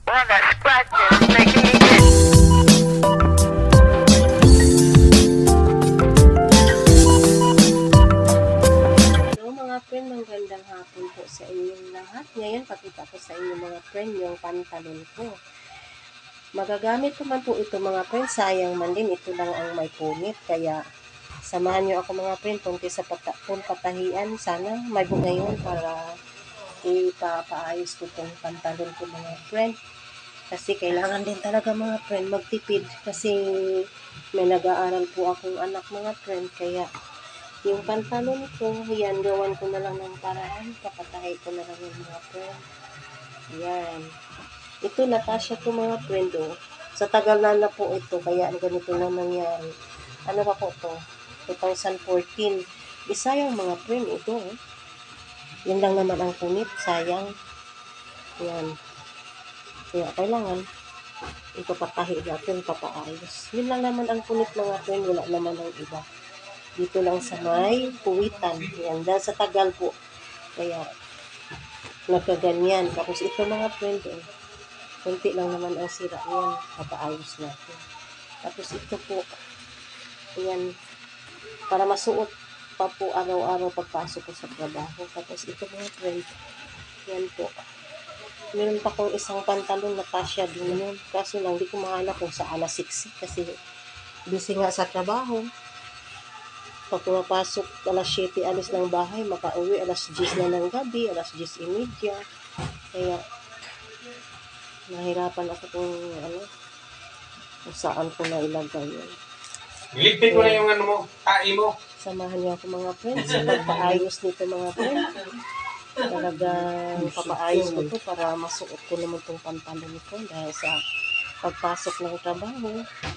Well, that scratching is making me itch. Hello mga friend, magandang hapon po sa inyong lahat. Ngayon, pakita ko sa inyo mga friend yung pantalon ko. Magagamit naman po ito mga friend, sayang man din, ito lang ang may punit. Kaya samahan nyo ako mga friend, kung sa patahian, sana may book ngayon para ipapaayos ko itong pantalon ko mga friend. Kasi kailangan din talaga mga friend magtipid kasi may nag-aaral po akong anak mga friend. Kaya yung pantalon ko, yan, gawan ko na lang ng paraan. Papatahay ko na lang yung mga friend. Yan. Ito, Natasha to mga friend, oh. Sa tagal na po ito, kaya ganito na nangyari. Ano ba po to? 2014. Sayang mga friend, ito, oh. Yan lang naman ang punit, sayang. Yan. Kaya kailangan ipapatahi natin, papaayos. Yun lang naman ang punit mga friend, wala naman ang iba. Dito lang sa may puwitan. Yan, dahil sa tagal po. Kaya, nagkaganyan. Tapos ito mga friend, eh, konti lang naman ang sira. Yan, papaayos natin. Tapos ito po, yan, para masuot pa po araw-araw pagpasok ko sa trabaho. Tapos ito mga friend, yan po. Meron pa kong isang pantalon na kasya din yun. Kaso lang, di ko mahanap kung saan nasiksik kasi busy nga sa trabaho. Pag pumapasok, alas 7 alis ng bahay, makauwi alas 10 na ng gabi, alas 10:30. Kaya, nahirapan ako kung saan ko na ilagay yun. Iligpit mo na yung ano mo, tae mo. Samahan niyo ako mga friends sa pagpaayos nito mga friends. Talagang papaayos ko to para masuot ko naman itong pantalon ko dahil sa pagpasok ng trabaho.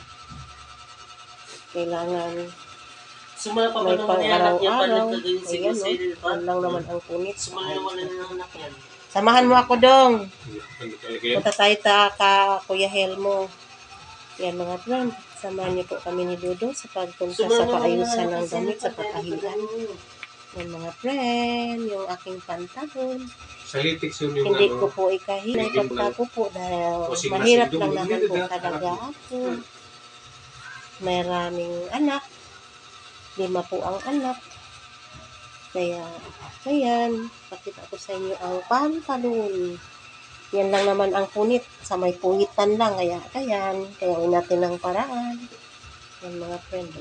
Kailangan may pang-araw-araw. Ayan, no? Yan lang naman ang punit. Samahan mo ako, Dong. Punta tayo Kuya Helmo. Yan mga friend. Samahan niyo po kami ni Dodo sa pagpunta sa paayusan ng damit sa patahian. Yan mga friend, yung aking pantalon. Hindi ko po ikahinay pagtapo po dahil mahirap lang naman po talaga ako. Maraming anak. 5 po ang anak. Kaya, ayan, pakita ko sa inyo ang pantalon. Yan lang naman ang punit. Sa may puwitan lang. Kaya, ayan, kayawin natin ng paraan. Yan mga friend.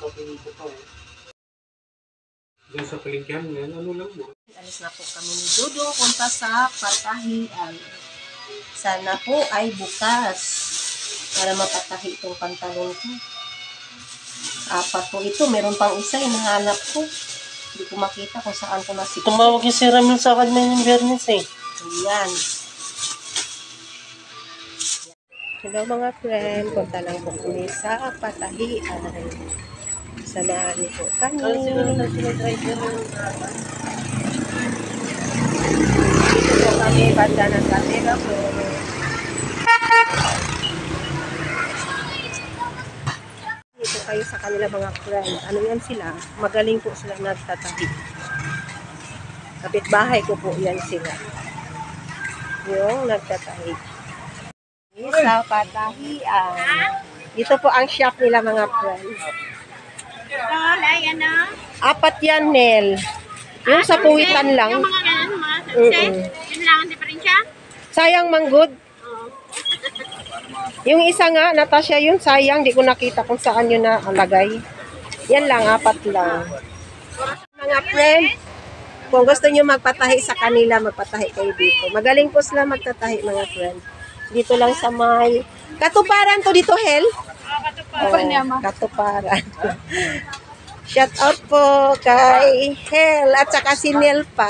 Doon sa paligyan, ano lang mo. Alis na po kami ni Dodo punta sa patahian. Sana po ay bukas para mapatahi itong pantalon ko. 4 po ito. Meron pang isa, hinahanap ko. Hindi ko makita kung saan ko nasipsip. Tumawag yung si Ramil sa akin na yung Bernes eh. Ayan. Hello mga friend. Punta lang po kami sa patahian. Samahan niyo po kami. Dito kami banda ng camera po. Dito kayo sa kanila mga friend. Ano yan sila? Magaling po sila nagtatahi. Kapitbahay ko po yan sila. Yung nagtatahi. Sa patahian. Dito po ang shop nila mga friend. Yan na. 4 yan, Nel. Yung sa puwitan lang. Yung mga ganun, mga sunset. Yun lang ang diferensya. Sayang manggod. Yung isa nga, Natasha, yun sayang. Di ko nakita kung saan yun nalagay. Yan lang, 4 lang. Mga friend, kung gusto nyo magpatahi sa kanila, magpatahi kayo dito. Magaling po sila magtatahi, mga friend. Dito lang sa may... Katuparan to dito, Hel? Katuparan. Shout out po kay Hel at saka si Nel pa.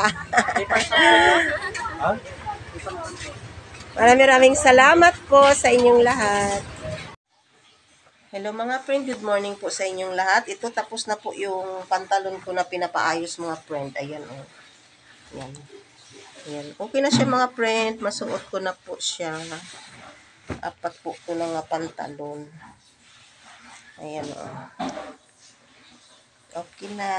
Maraming salamat po sa inyong lahat. Hello mga friend, good morning po sa inyong lahat. Ito tapos na po yung pantalon ko na pinapaayos mga friend. Ayan o. Oh. Ayan. Ayan. Okay na siya mga friend. Masuot ko na po siya. 4 po ko na nga pantalon. Ayan o. Oh. Okay na.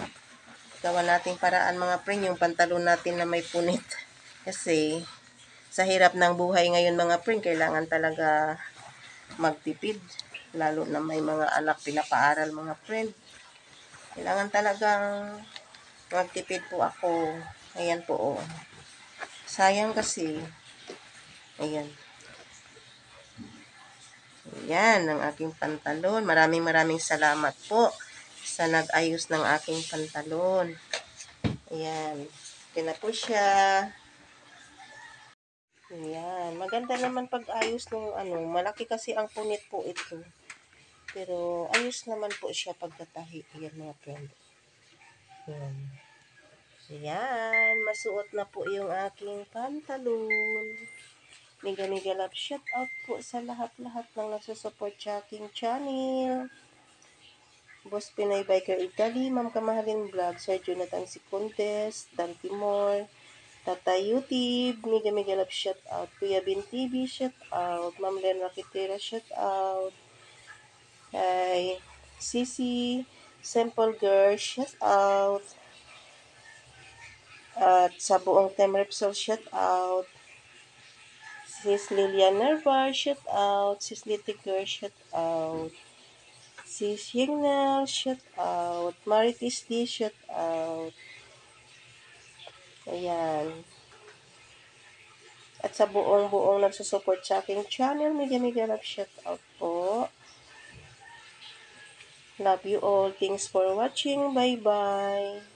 Gawa nating paraan mga friend yung pantalon natin na may punit. Kasi Sa hirap ng buhay ngayon mga friend, kailangan talaga magtipid. Lalo na may mga anak pinapaaral mga friend. Kailangan talagang magtipid po ako. Ayan po, oh. Sayang kasi. Ayan. Ayan, ang aking pantalon. Maraming salamat po sa nag-ayos ng aking pantalon. Ayan. Ayan na po siya. Ayan. Maganda naman pag-ayos ng malaki kasi ang punit po ito. Pero ayos naman po siya pagkatahi. Ayan mga friend. Ayan. Ayan. Masuot na po yung aking pantalon. Mega love shout out po sa lahat-lahat ng nagsusupport sa aking channel. Boss Pinay Biker Italy, Ma'am Kamahalin Vlog, Sir Jonathan Sicontes, Dan Timor, Tatay YouTube, mega love shout out. Kuya Bin TV, shout out. Ma'am Len Rakitera, shout out. Kay Sisi, Simple Girl, shout out. At sa buong Team Repsol, shout out. Sis Lilian Nervar, shout out. Sis Litty Girl, shout out. Sis Yengnal, shout out. Maritis D, shout out. Ayan. At sa buong nagsusupport sa aking channel, mega love shout out po. Love you all. Thanks for watching. Bye-bye.